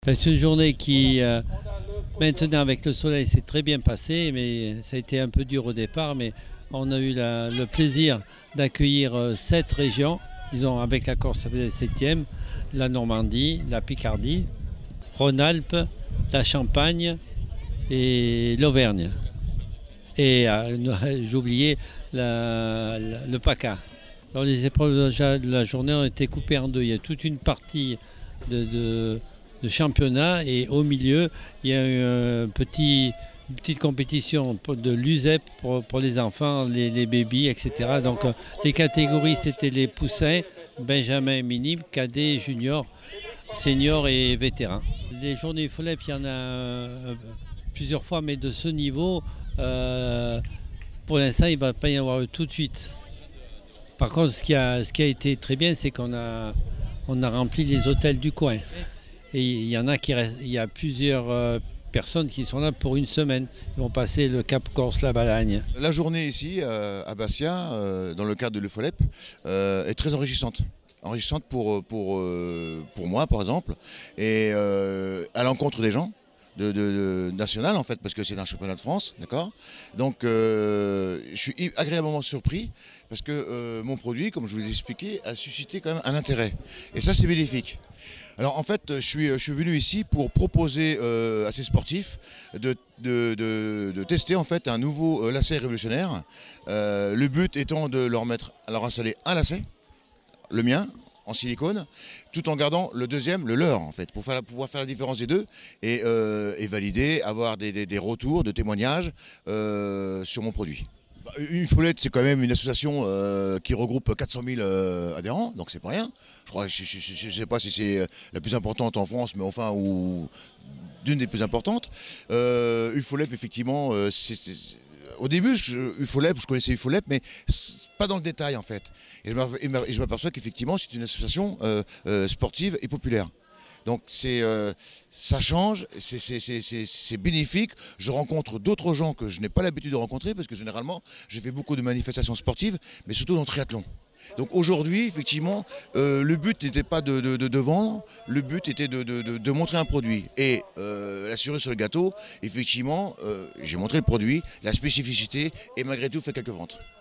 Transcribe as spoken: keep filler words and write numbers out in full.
C'est une journée qui, euh, maintenant avec le soleil, s'est très bien passée, mais ça a été un peu dur au départ, mais on a eu la- le plaisir d'accueillir euh, sept régions, disons avec la Corse, ça faisait septième, la Normandie, la Picardie, Rhône-Alpes, la Champagne et l'Auvergne. Et euh, j'ai oublié la- la- le PACA. Alors, les épreuves de la journée ont été coupées en deux. Il y a toute une partie de, de- de championnat et au milieu, il y a eu un petit, une petite compétition pour- de l'U S E P pour, pour les enfants, les, les bébés, et cetera. Donc euh, les catégories, c'était les poussins, Benjamin, minimes, cadets, juniors, seniors et vétérans. Les journées F O L E P, il y en a euh, plusieurs fois, mais de ce niveau, euh, pour l'instant, il ne va pas y en avoir tout de suite. Par contre, ce qui a, ce qui a été très bien, c'est qu'on a, on a rempli les hôtels du coin. Et il y en a qui restent, il y a plusieurs euh, personnes qui sont là pour une semaine. Ils vont passer le Cap Corse, la Balagne. La journée ici, euh, à Bastia, euh, dans le cadre de l'E F O L E P, euh, est très enrichissante. Enrichissante pour, pour, euh, pour moi, par exemple, et euh, à l'encontre des gens. De, de, de national en fait, parce que c'est un championnat de France, d'accord. Donc euh, je suis agréablement surpris parce que euh, mon produit, comme je vous ai expliqué, a suscité quand même un intérêt. Et ça, c'est bénéfique. Alors en fait, je suis, je suis venu ici pour proposer euh, à ces sportifs de, de, de, de tester en fait un nouveau euh, lacet révolutionnaire. Euh, le but étant de leur mettre, à leur installer un lacet, le mien, en silicone, tout en gardant le deuxième, le leur en fait, pour faire, pouvoir faire la différence des deux et, euh, et valider, avoir des, des, des retours, de témoignages euh, sur mon produit. Une F O L E P, c'est quand même une association euh, qui regroupe quatre cent mille euh, adhérents, donc c'est pas rien. Je crois, je ne sais pas si c'est la plus importante en France, mais enfin, ou d'une des plus importantes. Euh, une F O L E P, effectivement, euh, c'est... Au début, je, U F O L E P, je connaissais U F O L E P, mais pas dans le détail en fait. Et je m'aperçois qu'effectivement, c'est une association euh, euh, sportive et populaire. Donc c'est, euh, ça change, c'est bénéfique. Je rencontre d'autres gens que je n'ai pas l'habitude de rencontrer parce que généralement, j'ai fait beaucoup de manifestations sportives, mais surtout dans le triathlon. Donc aujourd'hui, effectivement, euh, le but n'était pas de, de, de, de vendre, le but était de, de, de, de montrer un produit. Et euh, la cerise sur le gâteau, effectivement, euh, j'ai montré le produit, la spécificité, et malgré tout, fait quelques ventes.